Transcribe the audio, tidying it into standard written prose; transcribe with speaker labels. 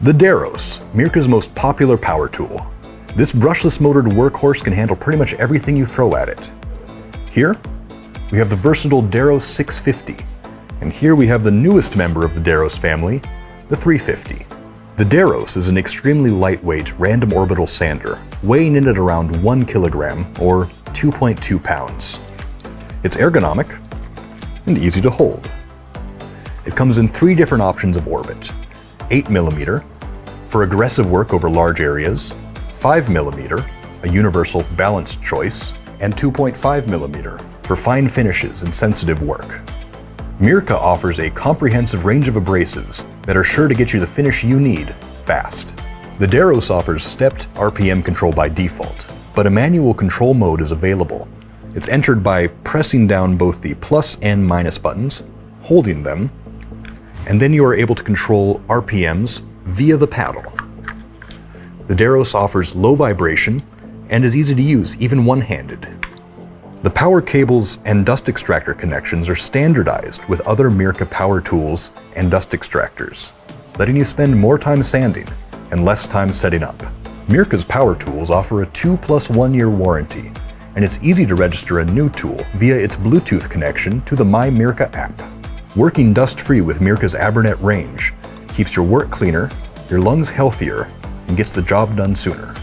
Speaker 1: The Deros, Mirka's most popular power tool. This brushless motored workhorse can handle pretty much everything you throw at it. Here, we have the versatile Deros 650, and here we have the newest member of the Deros family, the 350. The Deros is an extremely lightweight random orbital sander, weighing in at around 1 kilogram or 2.2 pounds. It's ergonomic and easy to hold. It comes in 3 different options of orbit: 8mm for aggressive work over large areas, 5mm, a universal balanced choice, and 2.5mm for fine finishes and sensitive work. Mirka offers a comprehensive range of abrasives that are sure to get you the finish you need fast. The Deros offers stepped RPM control by default, but a manual control mode is available. It's entered by pressing down both the plus and minus buttons, holding them, and then you are able to control RPMs via the paddle. The Deros offers low vibration and is easy to use even one-handed. The power cables and dust extractor connections are standardized with other Mirka power tools and dust extractors, letting you spend more time sanding and less time setting up. Mirka's power tools offer a 2+1 year warranty, and it's easy to register a new tool via its Bluetooth connection to the My Mirka app. Working dust-free with Mirka's Abranet range keeps your work cleaner, your lungs healthier, and gets the job done sooner.